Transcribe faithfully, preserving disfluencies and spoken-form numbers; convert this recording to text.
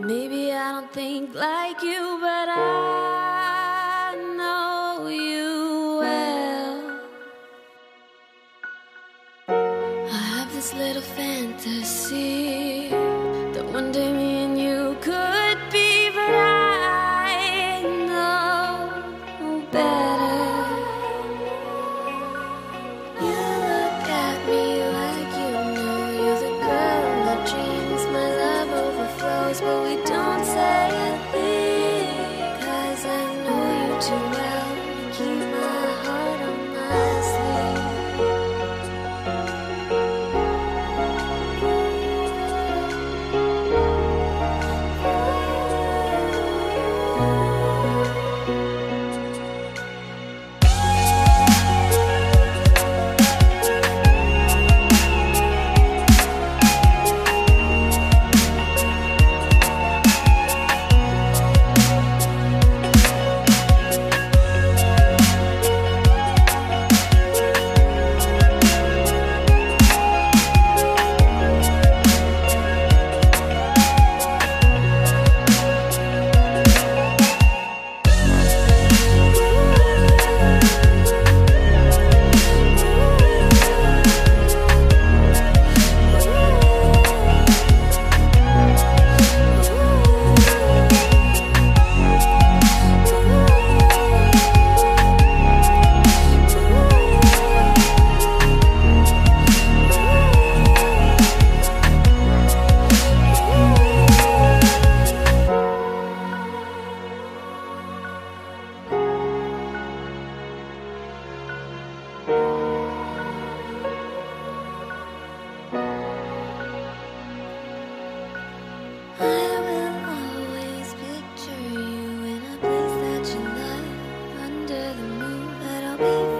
Maybe I don't think like you, but I know you well. I have this little fantasy that one day me and you could be, but I know better. You look at me like you know you're the girl of my dreams. My love overflows, but we don't say a thing, 'cause I know you too well to keep my heart on my sleeve. I will always picture you in a place that you love, under the moon, but I'll be